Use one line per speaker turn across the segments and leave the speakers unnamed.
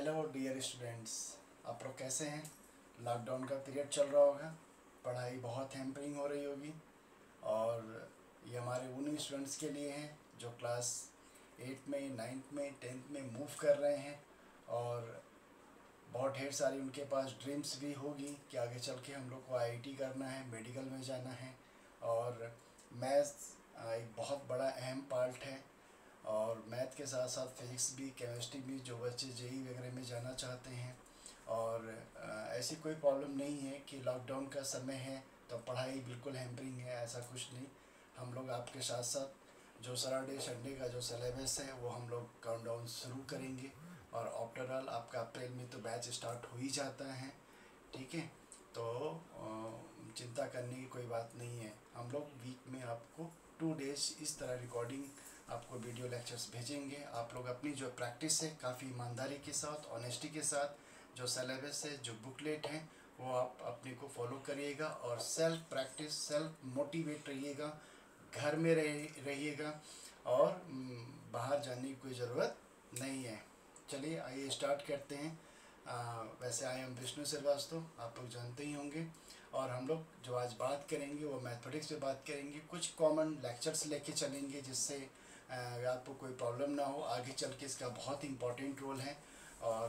Hello dear students, आप लोग कैसे हैं। लॉकडाउन का पीरियड चल रहा होगा, पढ़ाई बहुत हैम्परिंग हो रही होगी। और ये हमारे उन स्टूडेंट्स के लिए हैं जो क्लास 8 में, 9th में, 10th में मूव कर रहे हैं। और बहुत ढेर सारी उनके पास ड्रीम्स भी होगी कि आगे चल के हम लोग को आईआईटी करना है, मेडिकल में जाना है। और मैथ्स एक बहुत बड़ा अहम पार्ट है। और मैथ के साथ साथ फिज़िक्स भी, केमिस्ट्री भी, जो बच्चे जेई वगैरह में जाना चाहते हैं। और ऐसी कोई प्रॉब्लम नहीं है कि लॉकडाउन का समय है तो पढ़ाई बिल्कुल हैम्परिंग है, ऐसा कुछ नहीं। हम लोग आपके साथ साथ जो सैटरडे संडे का जो सिलेबस है वो हम लोग काउंटडाउन शुरू करेंगे। और आफ्टर ऑल आपका अप्रैल में तो बैच स्टार्ट हो ही जाता है, ठीक है। तो चिंता करने की कोई बात नहीं है। हम लोग वीक में आपको 2 डेज इस तरह रिकॉर्डिंग, आपको वीडियो लेक्चर्स भेजेंगे। आप लोग अपनी जो प्रैक्टिस है काफ़ी ईमानदारी के साथ, ऑनेस्टी के साथ, जो सिलेबस है, जो बुकलेट है, वो आप अपने को फॉलो करिएगा। और सेल्फ प्रैक्टिस, सेल्फ मोटिवेट रहिएगा, घर में रहिएगा। और बाहर जाने की कोई ज़रूरत नहीं है। चलिए आइए स्टार्ट करते हैं। वैसे आई एम विष्णु श्रीवास्तव, आप लोग जानते ही होंगे। और हम लोग जो आज बात करेंगे वो मैथमेटिक्स पे बात करेंगे। कुछ कॉमन लेक्चर्स लेके चलेंगे जिससे आपको कोई प्रॉब्लम ना हो। आगे चल के इसका बहुत इम्पोर्टेंट रोल है। और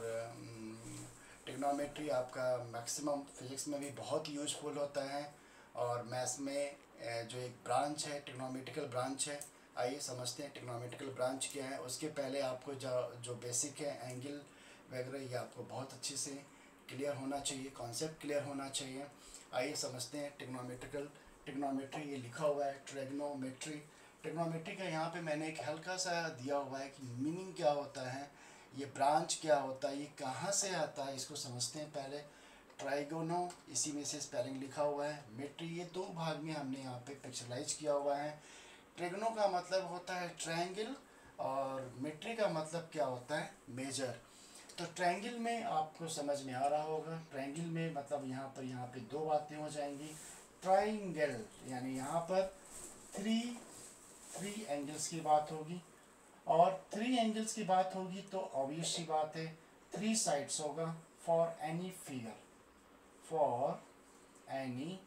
ट्रिग्नोमेट्री आपका मैक्सिमम फिज़िक्स में भी बहुत यूज़फुल होता है। और मैथ्स में जो एक ब्रांच है, ट्रिग्नोमेट्रिकल ब्रांच है। आइए समझते हैं ट्रिग्नोमेट्रिकल ब्रांच क्या है। उसके पहले आपको जो बेसिक है, एंगल वगैरह, ये आपको बहुत अच्छे से क्लियर होना चाहिए, कॉन्सेप्ट क्लियर होना चाहिए। आइए समझते हैं ट्रिग्नोमेट्री ये लिखा हुआ है ट्रिग्नोमेट्री। ट्रिग्नोमेट्री का यहाँ पे मैंने एक हल्का सा दिया हुआ है कि मीनिंग क्या होता है, ये ब्रांच क्या होता है, ये कहाँ से आता है, इसको समझते हैं पहले। ट्राइगोनो, इसी में से स्पेलिंग लिखा हुआ है। मेट्री, ये 2 भाग में हमने यहाँ पे पिक्चराइज किया हुआ है। ट्रिग्नो का मतलब होता है ट्रायंगल, और मेट्री का मतलब क्या होता है, मेजर। तो ट्रायंगल में आपको समझ में आ रहा होगा। ट्रायंगल में मतलब यहाँ पे 2 बातें हो जाएंगी। ट्रायंगल यानी यहाँ पर थ्री एंगल्स की बात होगी। और 3 एंगल्स की बात होगी तो ऑब्वियस सी बात है 3 साइड्स होगा। For any figure, for any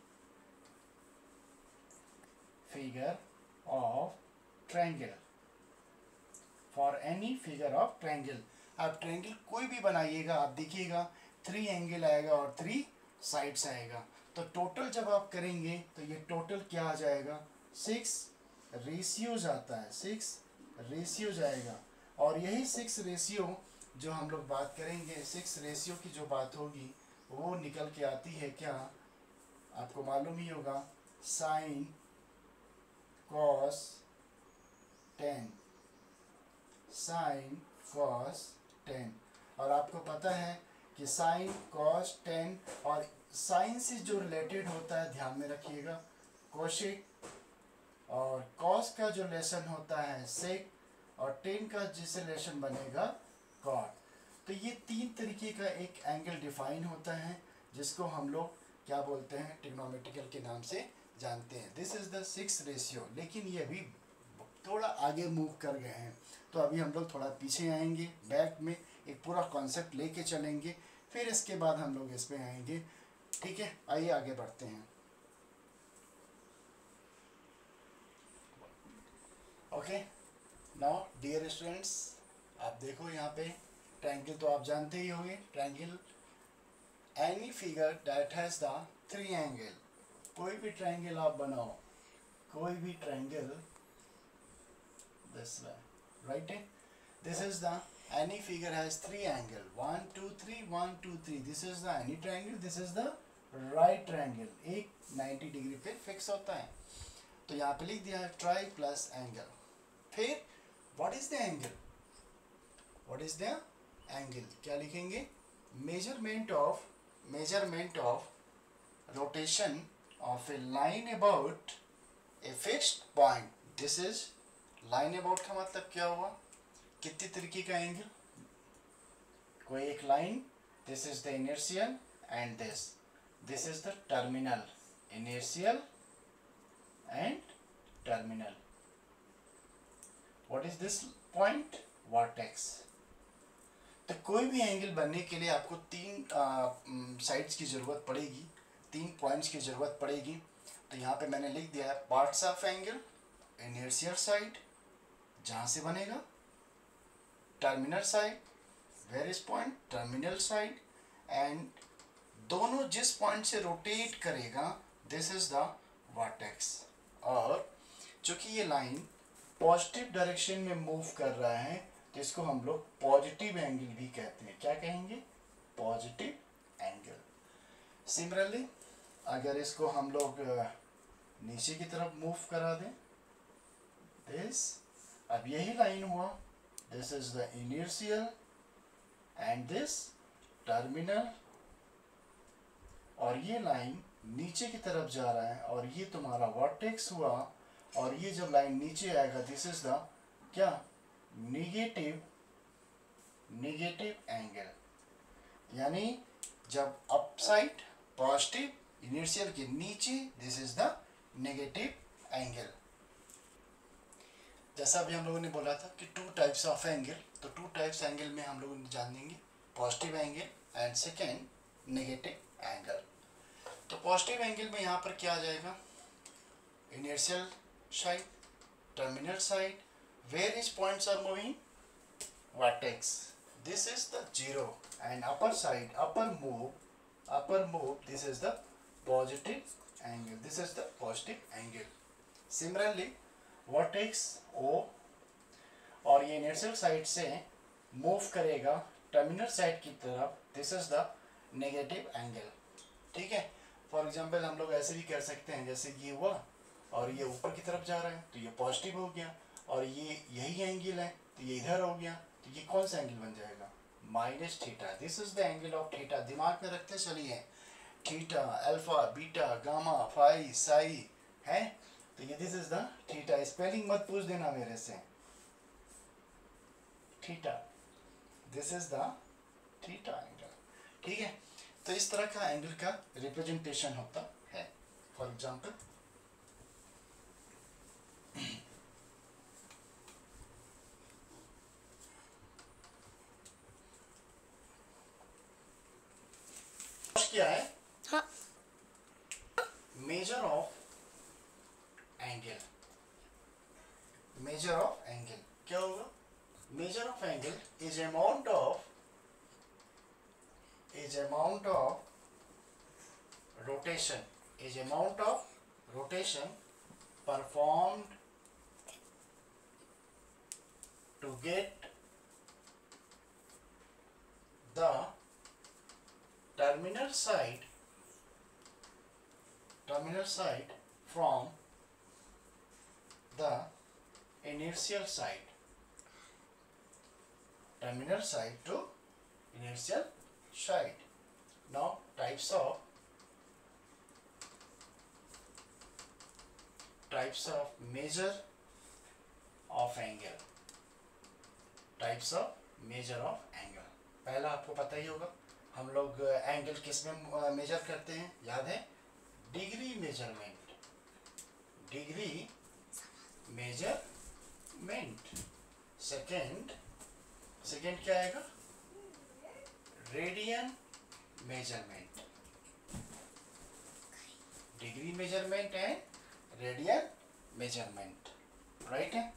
figure of triangle, for any figure of triangle. आप ट्रायंगल कोई भी बनाइएगा, आप देखिएगा 3 एंगल आएगा और 3 साइड्स आएगा। तो टोटल जब आप करेंगे तो ये टोटल क्या आ जाएगा, 6 रेशियोज आता है, 6 रेशियोज आएगा। और यही 6 रेशियो जो हम लोग बात करेंगे, 6 रेशियो की जो बात होगी वो निकल के आती है क्या, आपको मालूम ही होगा, sine cos tan, sine cos tan. और आपको पता है कि साइन कॉस टेन और साइन से जो रिलेटेड होता है, ध्यान में रखिएगा, कोशिक। और कॉस का जो लेसन होता है सेक, और टेन का जिससे लेसन बनेगा कॉट। तो ये 3 तरीके का एक एंगल डिफाइन होता है जिसको हम लोग क्या बोलते हैं, ट्रिग्नोमेट्रिकल के नाम से जानते हैं। This is the 6 ratio. लेकिन ये अभी थोड़ा आगे मूव कर गए हैं, तो अभी हम लोग थोड़ा पीछे आएंगे, बैक में एक पूरा कॉन्सेप्ट लेके चलेंगे, फिर इसके बाद हम लोग इस पे आएंगे, ठीक है। आइए आगे बढ़ते हैं। ओके, नाउ डियर स्टूडेंट्स, आप देखो यहाँ पे ट्रायंगल तो आप जानते ही होंगे। Triangle any figure that has the 3 angle. कोई भी ट्रायंगल आप बनाओ, कोई भी triangle, this way, right? This is the any figure has 3 angle, 1 2 3 1 2 3. This is the any triangle, this is the right triangle। एक 90 डिग्री पे फिक्स होता है। तो यहाँ पे लिख दिया है ट्राई प्लस एंगल। फिर what is the angle, what is the angle, क्या लिखेंगे, measurement of rotation of a line about a fixed point. This is line about का मतलब क्या हुआ, कितने तरीके का एंगल, कोई एक line, this is the inertial and this is the terminal, inertial and terminal. What is this point, vertex. तो कोई भी एंगल बनने के लिए आपको तीन साइड्स की ज़रूरत पड़ेगी, 3 पॉइंट्स की ज़रूरत पड़ेगी। तो यहाँ पे मैंने लिख दिया है parts of angle, inertial side जहाँ से बनेगा, terminal side, various point, terminal side, and दोनों जिस पॉइंट से रोटेट करेगा दिस इज द वर्टेक्स। और चूंकि ये लाइन पॉजिटिव डायरेक्शन में मूव कर रहा है तो इसको हम लोग पॉजिटिव एंगल भी कहते हैं। क्या कहेंगे? Positive angle. सिमिलरली अगर इसको हम लोग नीचे की तरफ मूव करा दें, दिस, अब यही लाइन हुआ, this is the inertial and this terminal, और ये लाइन नीचे की तरफ जा रहा है और ये तुम्हारा वर्टेक्स हुआ। और ये जब लाइन नीचे आएगा दिस इज द क्या? Negative angle. यानी जब अप साइड पॉजिटिव, इनर्शियल के नीचे, this is the negative angle. जैसा अभी हम लोगों ने बोला था कि 2 टाइप्स ऑफ एंगल, तो 2 टाइप्स एंगल में हम लोग जान लेंगे, positive angle and second negative angle. तो पॉजिटिव एंगल में यहाँ पर क्या आ जाएगा? Inertial side, terminal side, where his points are moving, vertex, this is the 0, and upper side, upper move, this is the positive angle, this is the positive angle. Similarly vertex O, और ये inertial side से move करेगा terminal side की तरफ, this is the negative angle. ठीक है, for example हम लोग ऐसे भी कर सकते हैं, जैसे ये हुआ और ये ऊपर की तरफ जा रहा है तो ये पॉजिटिव हो गया, और ये यही एंगल है तो ये इधर हो गया, तो ये कौन सा एंगल बन जाएगा? Minus theta. This is the angle of theta. दिमाग में रखते चलिए, theta, alpha, beta, gamma, phi, psi है, तो ये this is the theta. Spelling मत पूछ देना मेरे से, theta, this is the theta angle. ठीक है, तो इस तरह का एंगल का रिप्रेजेंटेशन होता है। फॉर एग्जाम्पल क्या है? हाँ, measure of angle. Measure of angle क्या होगा? Measure of angle is amount of rotation, is amount of rotation performed to get the terminal side from the inertial side, terminal side to inertial side. Now types of measure of angle, types of measure of angle। पहला आपको पता ही होगा, हम लोग angle किस में major करते हैं? याद है? Degree measurement, degree measurement. Second क्या आएगा? Radian measurement, degree measurement and radian measurement, right है।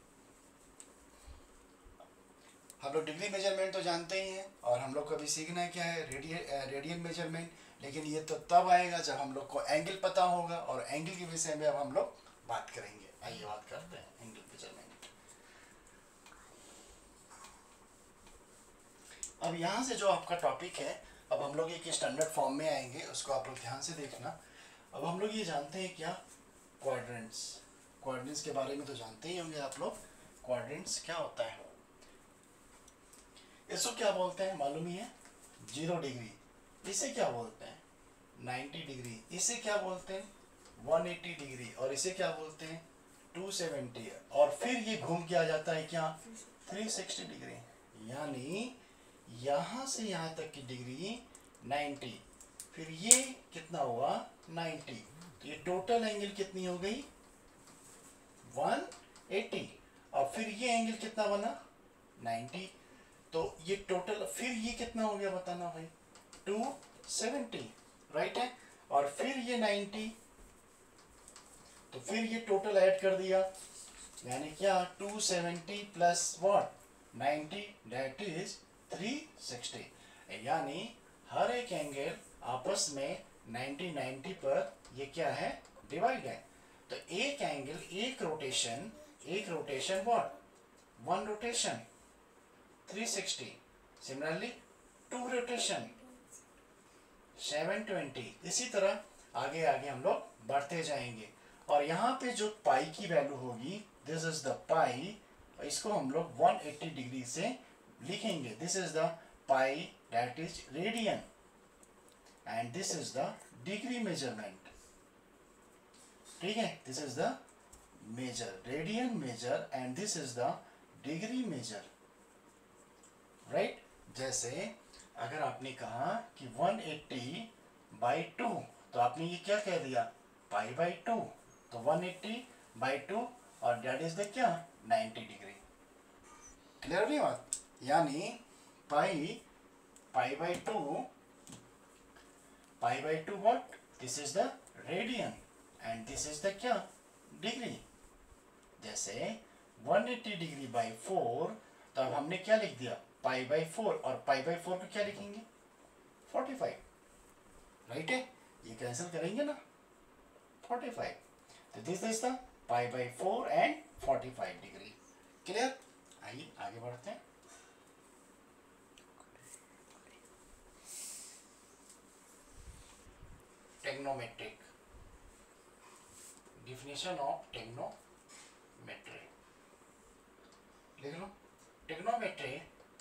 हम लोग डिग्री मेजरमेंट तो जानते ही हैं, और हम लोग को अभी सीखना है क्या है? Radian measurement. लेकिन ये तो तब आएगा जब हम लोग को एंगल पता होगा, और एंगल के विषय में अब हम लोग बात करेंगे। आइए बात करते हैं एंगल मेजरमेंट। अब यहाँ से जो आपका टॉपिक है, अब हम लोग एक स्टैंडर्ड फॉर्म में आएंगे, उसको आप लोग ध्यान से देखना। अब हम लोग ये जानते हैं क्या? क्वाड्रेंट्स के बारे में तो जानते ही होंगे आप लोग। क्वाड्रेंट्स क्या होता है? इसको क्या बोलते हैं मालूम ही है? 0 डिग्री। इसे क्या बोलते हैं? 90 डिग्री। इसे क्या बोलते हैं? 180 डिग्री। और इसे क्या बोलते हैं? 270। और फिर ये घूम के आ जाता है क्या? 360 डिग्री। यानी यहाँ से यहाँ तक की डिग्री 90, फिर ये कितना हुआ? 90। तो ये टोटल एंगल कितनी हो गई? 180। और फिर ये एंगल कितना बना? 90। तो ये टोटल, फिर ये कितना हो गया बताना भाई, 270, राइट है। और फिर ये 90, तो फिर ये टोटल ऐड कर दिया, यानी क्या 270 प्लस व्हाट 90, दैट इज 360। यानी हर एक एंगल आपस में 90 90 पर ये क्या है, डिवाइड है। तो एक एंगल, एक rotation what, one rotation 360, similarly two rotation 720। इसी तरह आगे आगे हम लोग बढ़ते जाएंगे। और यहाँ पे जो पाई की वैल्यू होगी, दिस इज द पाई, इसको हम लोग 180 डिग्री से लिखेंगे। This is the pi, that is radian, and this is the degree measurement. ठीक है, this is the measure, radian measure, and this is the degree measure, right. जैसे अगर आपने कहा कि 180/2, तो आपने ये क्या कह दिया, पाई/2, तो 180/2, और दैट इज द क्या, 90 डिग्री। क्लियर नहीं बात, यानी पाई/2 what, this is the radian, and this is the क्या, डिग्री। जैसे 180 डिग्री बाई 4, तो अब हमने क्या लिख दिया, पाई/4, और पाई/4 को क्या लिखेंगे, 45, राइट है। ये कैंसिल करेंगे ना, 45, तो दिस इज द पाई/4 एंड 45 डिग्री। क्लियर, आइए आगे बढ़ते हैं। टेक्नोमेट्रिक, डिफिनेशन ऑफ टेक्नोमेट्री लिख लो। टेक्नोमेट्री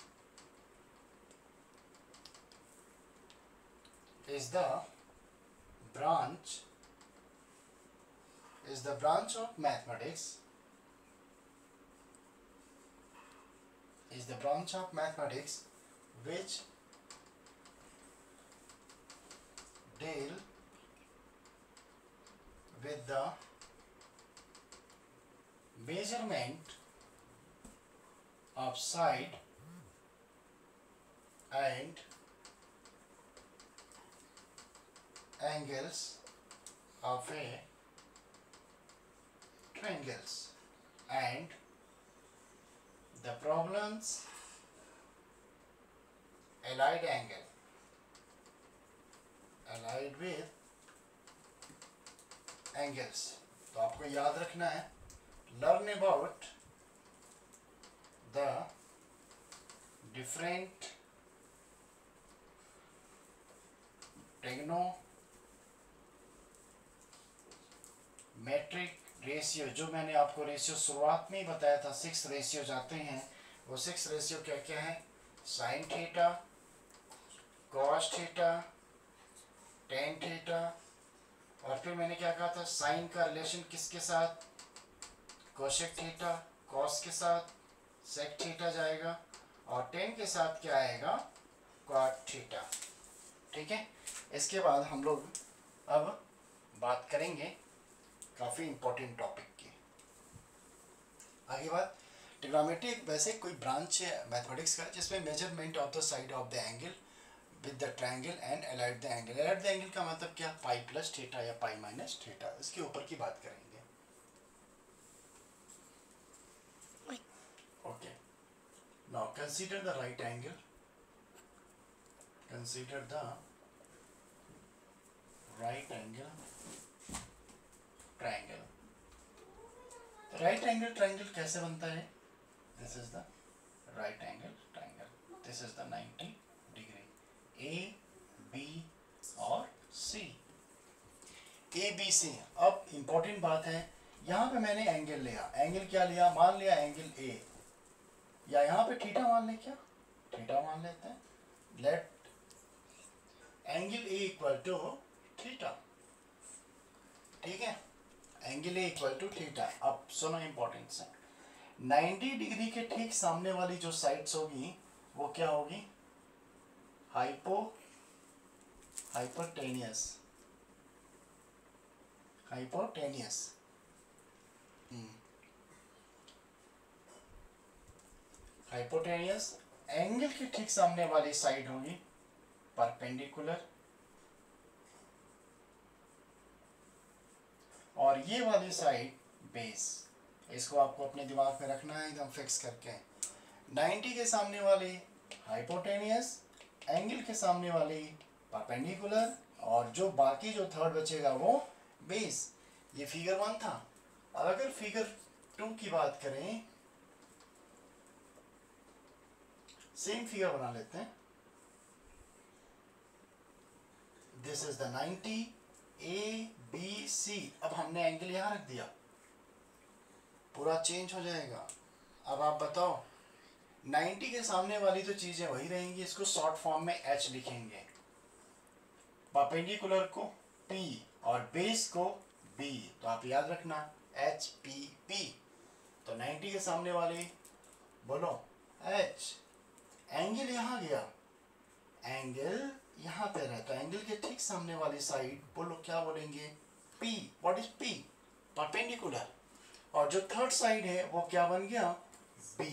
is the branch of mathematics, which deal with the measurement of side and angles of a triangles, and the problems allied with angles। तो आपको याद रखना है, learn about the different trigonometric ratio, जो मैंने आपको ratio शुरुआत में ही बताया था, 6 रेशियोज आते हैं। वो 6 रेशियो क्या क्या है, sine theta, cos theta, tan theta, और फिर मैंने क्या कहा था, साइन का रिलेशन किसके साथ, कोसेक थीटा, कॉस के साथ सेक थीटा जाएगा, और टेन के साथ क्या आएगा, कॉट थीटा। ठीक है, इसके बाद हम लोग अब बात करेंगे काफ़ी इंपॉर्टेंट टॉपिक की। आगे बात, ट्रिग्नोमेट्री वैसे कोई ब्रांच है मैथमेटिक्स का जिसमें measurement of the side of the angle with the triangle and allied the angle. Allied the angle का मतलब क्या, पाई प्लस थीटा या पाई माइनस थीटा, इसके ऊपर की बात करेंगे। Okay, now consider the right angle, consider the right angle triangle। Right angle triangle कैसे बनता है, this is the right angle triangle, this is the 90 degree, A B और सी, ए बी सी। अब इंपॉर्टेंट बात है, यहाँ पे मैंने एंगल लिया, एंगल क्या लिया, मान लिया एंगल ए, या यहाँ पे थीटा मान ले, क्या थीटा मान लेते हैं, let angle A equal to theta. ठीक है, angle A equal to theta. अब सुनो इंपॉर्टेंस है, 90 डिग्री के ठीक सामने वाली जो साइड्स होगी वो क्या होगी, हाइपोटेनियस, हाइपोटेनियस एंगल के ठीक सामने वाली साइड होगी परपेंडिकुलर, और ये वाली साइड बेस। इसको आपको अपने दिमाग में रखना है एकदम फिक्स करके। 90 के सामने वाली हाइपोटेनियस, एंगल के सामने वाली परपेंडिकुलर, और जो बाकी जो थर्ड बचेगा वो बेस। ये फिगर 1 था। अब अगर फिगर 2 की बात करें, सेम फिगर बना लेते हैं। This is the 90 ABC। अब हमने एंगल यहां रख दिया, पूरा चेंज हो जाएगा। अब आप बताओ, 90 के सामने वाली तो चीजें वही रहेंगी, इसको शॉर्ट फॉर्म में H लिखेंगे, परपेंडिकुलर को P और बेस को B। तो आप याद रखना HPP। तो 90 के सामने वाली बोलो H, एंगल यहां गया, एंगल यहां पे रहता है, एंगल के ठीक सामने वाली साइड बोलो क्या बोलेंगे, P। What is P? Perpendicular. और जो थर्ड साइड है वो क्या बन गया, B।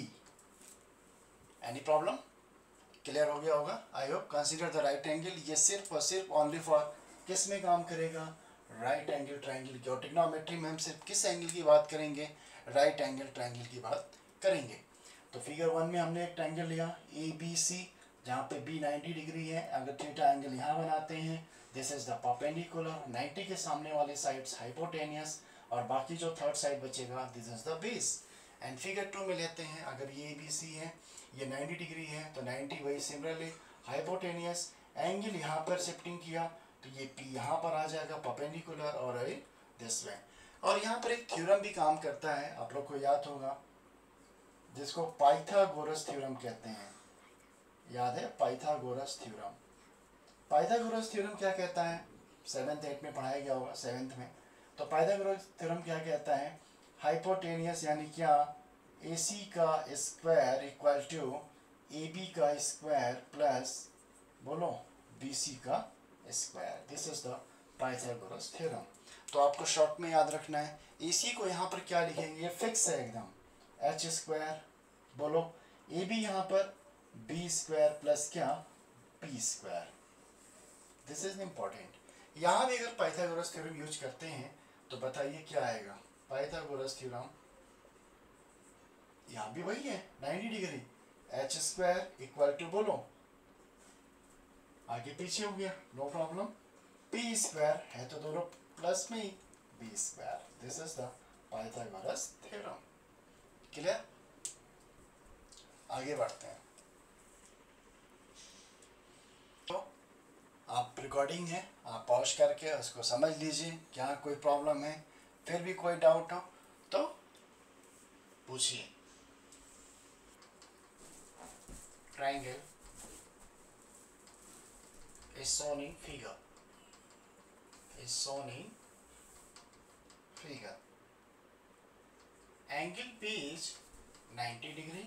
Any problem? क्लियर हो गया होगा I hope. Consider the right angle, ये सिर्फ और सिर्फ ओनली फॉर किस में काम करेगा, राइट एंगल ट्रायंगल की। और ट्रिग्नोमेट्री में हम सिर्फ किस एंगल की बात करेंगे, राइट एंगल ट्रायंगल की बात करेंगे। तो फिगर 1 में हमने एक ट्रायंगल लिया ABC, जहाँ पे B 90 डिग्री है। अगर थीटा एंगल यहाँ बनाते हैं, दिस इज द परपेंडिकुलर, 90 के सामने वाले साइड्स हाइपोटेनियस, और बाकी जो थर्ड साइड बचेगा this is the base. And figure 2 में लेते हैं, अगर ये ABC है, ये 90 डिग्री है, तो 90 वही सिमिलरली हाइपोटेनियस, एंगल यहाँ पर शिफ्टिंग किया तो ये P यहाँ पर आ जाएगा परपेंडिकुलर, और दिस वे। और यहाँ पर एक थ्योरम भी काम करता है, आप लोग को याद होगा, जिसको पाइथागोरस थ्योरम कहते हैं। याद है पाइथागोरस थ्योरम? पाइथागोरस थ्योरम क्या कहता है, 7th 8th में पढ़ाया गया होगा, 7th में। तो पाइथागोरस थ्योरम क्या कहता है, हाइपोटेनियस यानी क्या, AC का स्क्वायर इक्वल टू AB का स्क्वायर प्लस बोलो BC का square. This is the Pythagoras theorem. तो आपको शॉर्ट में याद रखना है, AC को यहाँ पर क्या लिखेंगे, ये फिक्स है एकदम, H स्क्वायर बोलो, AB यहाँ पर B स्क्वायर प्लस क्या, P square. This is important. यहाँ भी अगर पाइथागोरस थ्योरम यूज करते हैं तो बताइए क्या आएगा, पाइथागोरस थ्योरम यहाँ भी वही है 90 degree, H square equal to बोलो, आगे पीछे हो गया नो प्रॉब्लम, P स्क्वायर है तो दोनों प्लस में ही, B square. This is the Pythagoras theorem. Clear? आगे बढ़ते हैं। तो आप रिकॉर्डिंग है, आप पॉज करके उसको समझ लीजिए, क्या कोई प्रॉब्लम है, फिर भी कोई डाउट हो तो पूछिए। Triangle is shown in figure, is shown in figure. Angle P is 90 degree,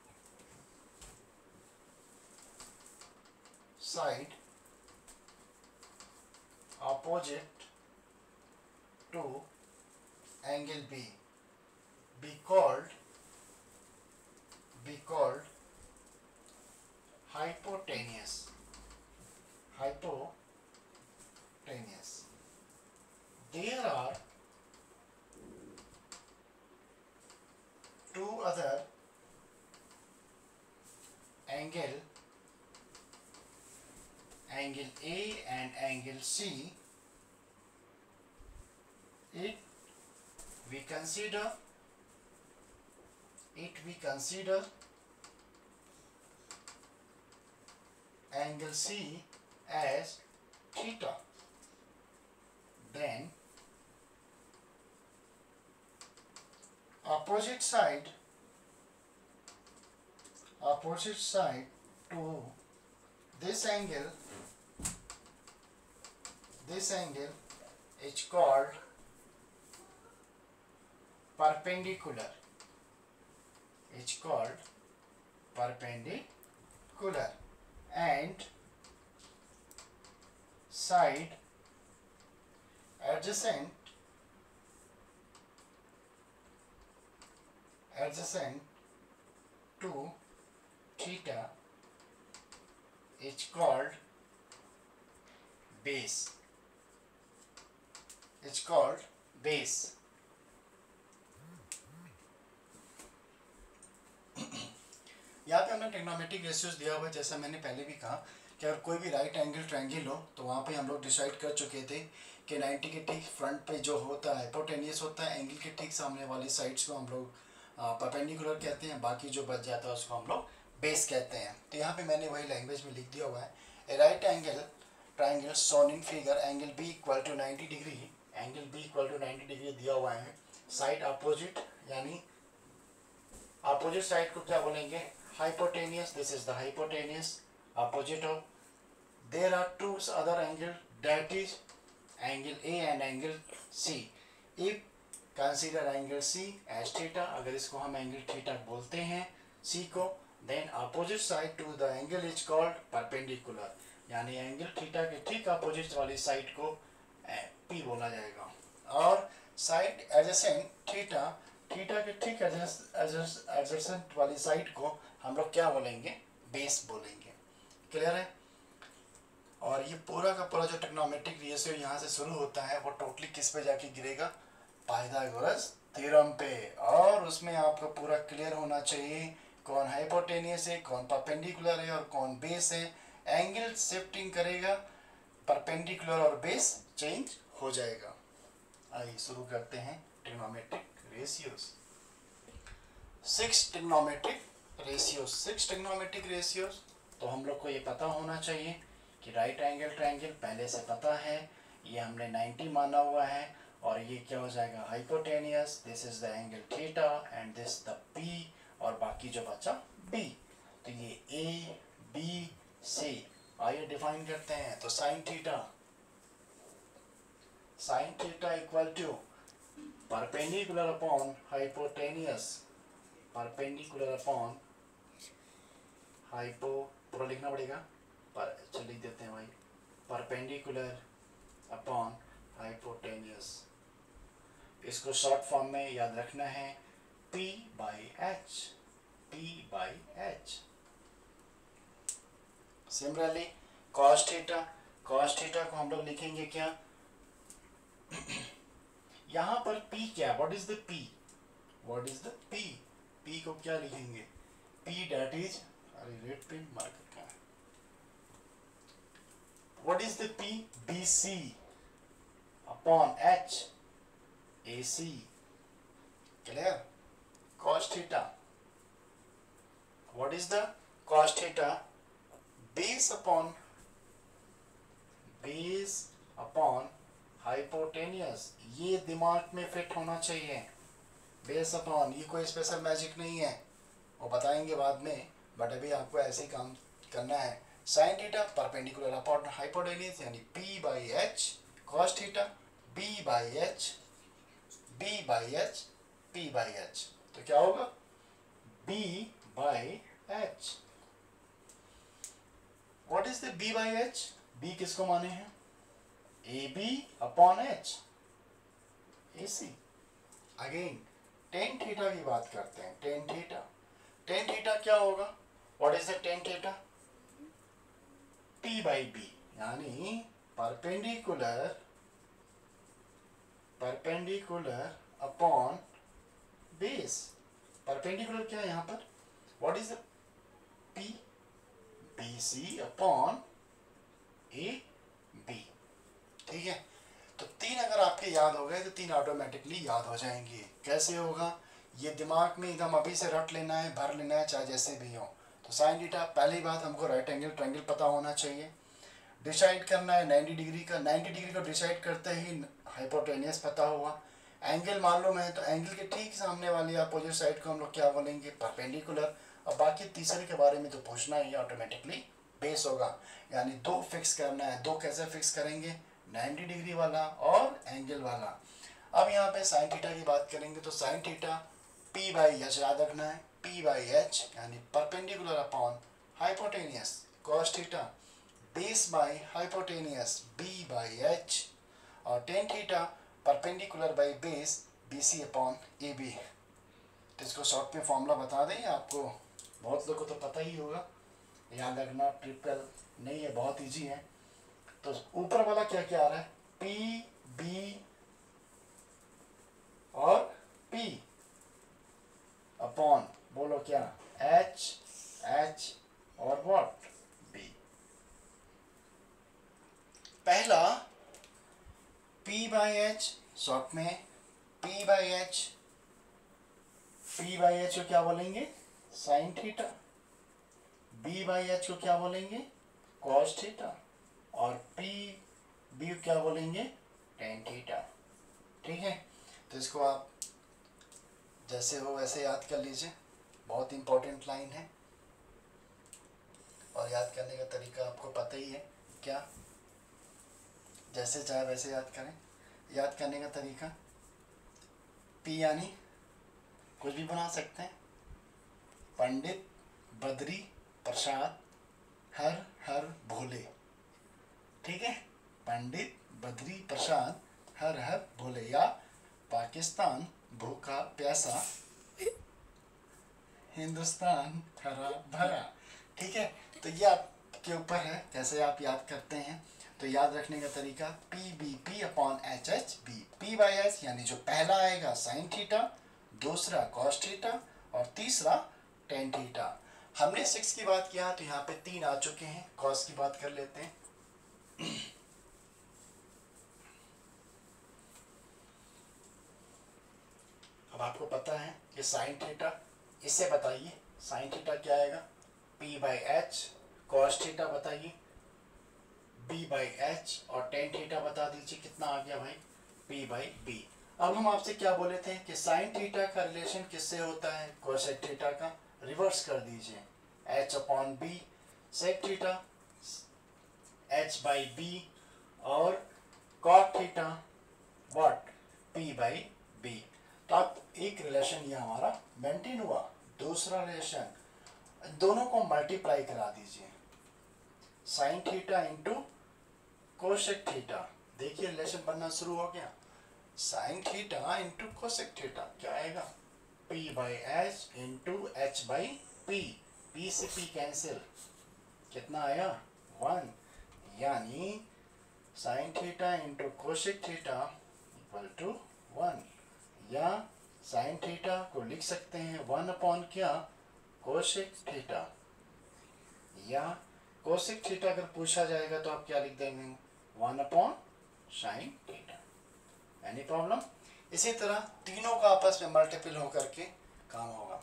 side opposite to angle B, be called hypotenuse, hypotenuse. There are two other angle A and angle C. It we consider angle C as theta. Then opposite side to this angle is called perpendicular. It's called perpendicular. And side adjacent to theta is called base. It's called base. यहाँ पे हमने trigonometric ratios दिया हुआ है, जैसा मैंने पहले भी कहा कि अगर कोई भी राइट एंगल ट्रायंगल हो तो वहाँ पे हम लोग डिसाइड कर चुके थे कि 90 के ठीक फ्रंट पे जो होता है हाइपोटेनियस होता है, एंगल के ठीक सामने वाली साइड्स को हम लोग परपेंडिकुलर कहते हैं, बाकी जो बच जाता है उसको हम लोग बेस कहते हैं। तो यहाँ पे मैंने वही लैंग्वेज में लिख दिया हुआ है, a right angle triangle shown in figure angle B equal to 90 degree, angle B equal to 90 degree दिया हुआ है। साइड अपोजिट यानी अपोजिट साइड को क्या बोलेंगे, hypotenuse. This is the hypotenuse, opposite of. There are two other angle, that is angle A and angle C. If consider angle C as theta, अगर इसको हम angle theta बोलते हैं C को, then opposite side to the angle is called perpendicular. यानी angle theta के ठीक opposite वाली side को P बोला जाएगा, और side adjacent theta के ठीक एडजेसेंट वाली साइड को हम लोग क्या बोलेंगे, बेस बोलेंगे। क्लियर है। और ये पूरा का पूरा जो ट्रिग्नोमेट्रिक रेशियो यहाँ से शुरू होता है वो टोटली किस पे जाके गिरेगा, पाइथागोरस थ्योरम पे। और उसमें आपको पूरा क्लियर होना चाहिए कौन हाइपोटेनियस है, कौन परपेंडिकुलर है और कौन बेस है। एंगल शिफ्टिंग करेगा, परपेंडिकुलर और बेस चेंज हो जाएगा। आइए शुरू करते हैं ट्रिग्नोमेट्रिक ratios. 6 trigonometric ratios तो हम लोग को ये पता होना चाहिए कि राइट एंगल ट्रायंगल पहले से पता है, ये हमने 90 माना हुआ है, और ये क्या हो जाएगा hypotenuse, this is the angle theta and this the P, और बाकी जो बचा बी। तो ये ए बी सी, आइए डिफाइन करते हैं। तो sine theta equal to perpendicular upon hypotenuse, perpendicular upon hypo, पूरा लिखना पड़ेगा पर चल लिख देते हैं भाई, perpendicular upon hypotenuse। इसको शॉर्ट फॉर्म में याद रखना है P by H। Similarly cos theta को हम लोग लिखेंगे क्या, यहाँ पर P क्या, what is the P, P को क्या लिखेंगे, P डेट इज, अरे रेड पेन मार्कर क्या है, what is the P, BC upon H AC। Clear. cos theta, what is the cos theta, base upon hypotenuse. ये दिमाग में फिट होना चाहिए, बेस अपॉन, ये कोई स्पेशल मैजिक नहीं है, वो बताएंगे बाद में, बट अभी आपको ऐसे ही काम करना है। Sine theta perpendicular upon hypotenuse यानी P by H, cos theta B by H, P by H, तो क्या होगा B by H। What is the B by H, B किसको माने हैं, AB upon H AC। Again tan theta की बात करते हैं, टेन थीटा क्या होगा, what is the tan theta, P by B, यानी परपेंडिकुलर अपॉन बेस। परपेंडिकुलर क्या है यहाँ पर, what is the P, BC upon AB। ठीक है। तो 3 अगर आपके याद हो गए तो 3 ऑटोमेटिकली याद हो जाएंगे। कैसे होगा, ये दिमाग में एकदम अभी से रट लेना है, भर लेना है, चाहे जैसे भी हो। तो साइन थीटा, पहली बात हमको राइट एंगल ट्रायंगल पता होना चाहिए, डिसाइड करना है 90 डिग्री का, 90 डिग्री को डिसाइड करते ही हाइपोटेनियस पता हुआ, एंगल मालूम है तो एंगल के ठीक सामने वाली अपोजिट साइड को हम लोग क्या बोलेंगे, परपेंडिकुलर। और बाकी तीसरे के बारे में तो पूछना ही ऑटोमेटिकली बेस होगा, यानी 2 फिक्स करना है। 2 कैसे फिक्स करेंगे, 90 डिग्री वाला और एंगल वाला। अब यहाँ पे साइन थीटा की बात करेंगे तो sine theta P by H याद रखना है, P बाई H यानी perpendicular upon hypotenuse, cos theta base by hypotenuse B by H, और tan theta perpendicular by base BC upon AB। तो इसको शॉर्ट में फॉर्मूला बता दें आपको बहुत लोगों को तो पता ही होगा, याद रखना ट्रिपल नहीं है, बहुत इजी है। तो ऊपर वाला क्या क्या आ रहा है, पी बी और पी अपॉन, बोलो क्या, एच एच और व्हाट, बी। पहला P बाई एच, शॉर्ट में P by H, P by H को क्या बोलेंगे, sine theta, B by H को क्या बोलेंगे, कॉस थीटा, और P B को क्या बोलेंगे, टेन थीटा। ठीक है, तो इसको आप जैसे हो वैसे याद कर लीजिए, बहुत इंपॉर्टेंट लाइन है, और याद करने का तरीका आपको पता ही है क्या, जैसे चाहे वैसे याद करें। याद करने का तरीका, पी यानी कुछ भी बना सकते हैं, पंडित बद्री प्रसाद हर हर भोले। ठीक है, पंडित बद्री प्रसाद हर हर भोले, या पाकिस्तान भूखा प्यासा हिंदुस्तान हरा भरा। ठीक है, तो ये आपके ऊपर है कैसे आप याद करते हैं। तो याद रखने का तरीका, P B P upon H H B, P by H यानी जो पहला आएगा साइन थीटा, दूसरा कॉस थीटा, और तीसरा टेन थीटा। हमने 6 की बात किया तो यहाँ पे 3 आ चुके हैं, कॉस की बात कर लेते हैं। अब आपको पता है कि साइन थीटा, इससे बताइए साइन थीटा क्या आएगा, P by H, cos theta बताइए बी बाई एच, और टेन थीटा बता दीजिए कितना आ गया भाई, पी बाई बी। अब हम आपसे क्या बोले थे कि साइन थीटा का रिलेशन किससे होता है, कोसेक थीटा का, रिवर्स कर दीजिए, H upon B sec theta, H by B, और cot theta what, P by B. तो अब एक रिलेशन ये हमारा मेंटेन हुआ। दूसरा रिलेशन, दोनों को मल्टीप्लाई करा दीजिए, sine theta into cosec theta, देखिए रिलेशन बनना शुरू हो गया, sine theta into cosec theta क्या आएगा, P by H into H by P, P से पी कैंसिल, कितना आया 1, यानी sine theta into cosec theta equal to 1, या साइन थीटा को लिख सकते हैं 1 अपॉन क्या, कोसेक थीटा, या कोसेक थीटा अगर पूछा जाएगा तो आप क्या लिख देंगे, 1 upon sine theta. Any problem. इसी तरह तीनों का आपस में मल्टीपल होकर के काम होगा।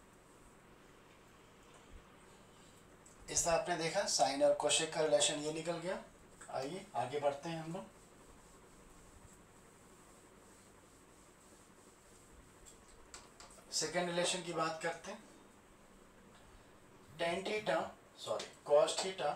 इस तरह आपने देखा साइन और कोसेक का रिलेशन ये निकल गया। आइए आगे बढ़ते हैं हम लोग। सेकेंड रिलेशन की बात करते हैं, tan theta sorry cos theta,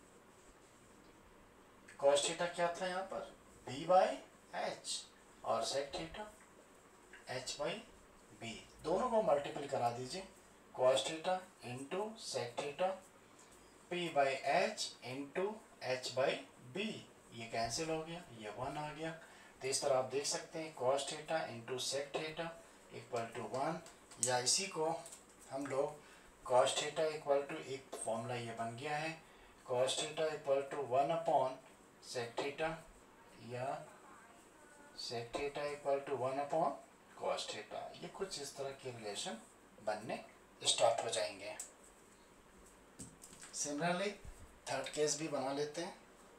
cos theta क्या था यहाँ पर, बी बाई एच, और sec theta H by B, दोनों को मल्टीपल करा दीजिए, cos theta into sec theta, P by H into H by B, ये कैंसिल हो गया, ये 1 आ गया। तो इस तरह आप देख सकते हैं cos theta into sec theta equal to 1, या इसी को हम लोग कॉस थीटा इक्वल टू, एक फॉर्मूला ये बन गया है, cos theta equal to 1 upon sec theta, या sec theta equal to 1 upon cos theta. ये कुछ इस तरह के रिलेशन बनने स्टार्ट हो जाएंगे। सिमिलरली थर्ड केस भी बना लेते हैं।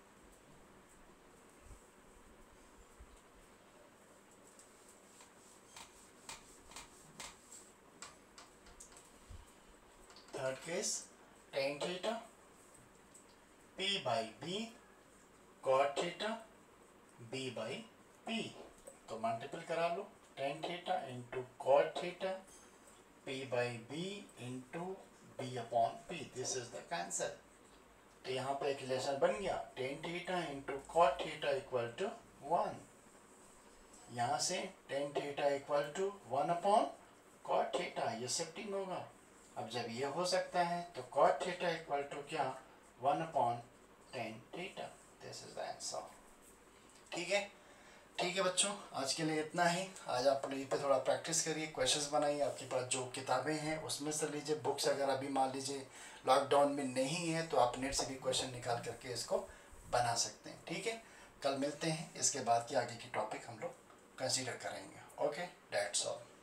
Third case, tan theta P by B cot theta B by P, तो मल्टीपल करा लो, tan theta into cot theta P by B into B upon P, this is the answer. तो यहाँ पर एक रिलेशन बन गया, tan theta into cot theta equal to 1, यहाँ से tan theta equal to 1 upon cot theta, ये shifting होगा। अब जब ये हो सकता है तो कॉट थीटा इक्वल टू क्या, 1 upon tan theta, this is the answer. ठीक है, ठीक है बच्चों, आज के लिए इतना ही। आज आप ये पे थोड़ा प्रैक्टिस करिए, क्वेश्चंस बनाइए। आपके पास जो किताबें हैं उसमें से लीजिए, बुक्स अगर अभी मान लीजिए लॉकडाउन में नहीं है तो आप नेट से भी क्वेश्चन निकाल करके इसको बना सकते हैं। ठीक है, कल मिलते हैं, इसके बाद की आगे की टॉपिक हम लोग कंसीडर करेंगे। Okay, that's all.